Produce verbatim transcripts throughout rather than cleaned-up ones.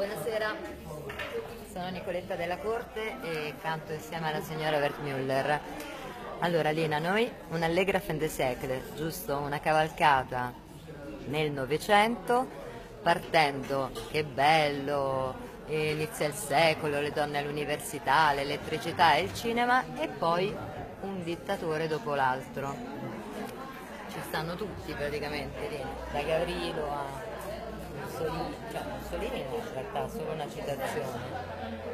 Buonasera, sono Nicoletta della Corte e canto insieme alla signora Wertmüller. Allora Lina, noi un'allegra fin de siècle, giusto? Una cavalcata nel Novecento, partendo, che bello, inizia il secolo, le donne all'università, l'elettricità e il cinema, e poi un dittatore dopo l'altro. Ci stanno tutti praticamente lì, da Gavrilo a Mussolini, cioè Mussolini no, in realtà solo una citazione.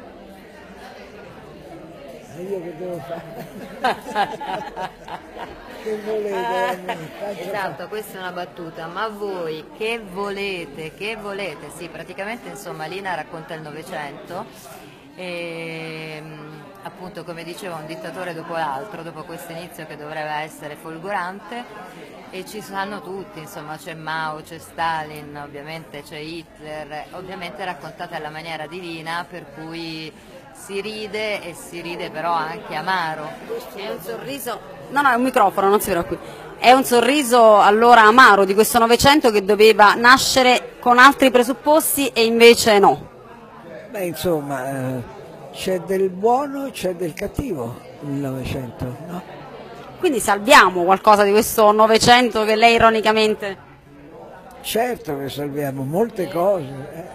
E io che devo fare? Che volete? Ah, esatto, questa è una battuta, ma voi che volete? Che volete? Sì, praticamente insomma Lina racconta il Novecento e appunto, come dicevo, un dittatore dopo l'altro, dopo questo inizio che dovrebbe essere folgorante, e ci sanno tutti, insomma c'è Mao, c'è Stalin, ovviamente c'è Hitler, ovviamente raccontata alla maniera di Lina, per cui si ride e si ride però anche amaro. È un sorriso, no no è un microfono, non si preoccupi, è un sorriso allora amaro di questo Novecento che doveva nascere con altri presupposti e invece no. Beh, insomma, eh, c'è del buono, c'è del cattivo nel Novecento, no? Quindi salviamo qualcosa di questo Novecento che lei ironicamente... Certo che salviamo molte cose. Eh.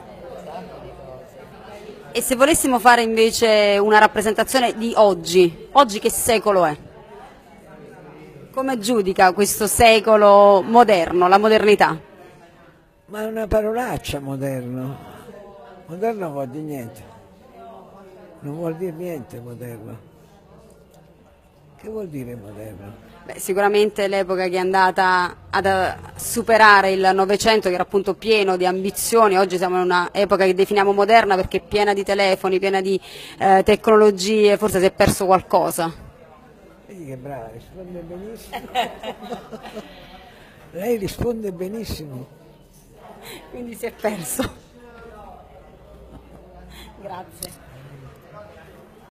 E se volessimo fare invece una rappresentazione di oggi, oggi che secolo è? Come giudica questo secolo moderno, la modernità? Ma è una parolaccia moderno. Moderno non vuol dire niente. Non vuol dire niente moderno. Che vuol dire moderno? Beh, sicuramente l'epoca che è andata ad superare il Novecento, che era appunto pieno di ambizioni. Oggi siamo in una epoca che definiamo moderna perché è piena di telefoni, piena di eh, tecnologie, forse si è perso qualcosa. Vedi che brava, risponde benissimo. Lei risponde benissimo. Quindi si è perso. Grazie.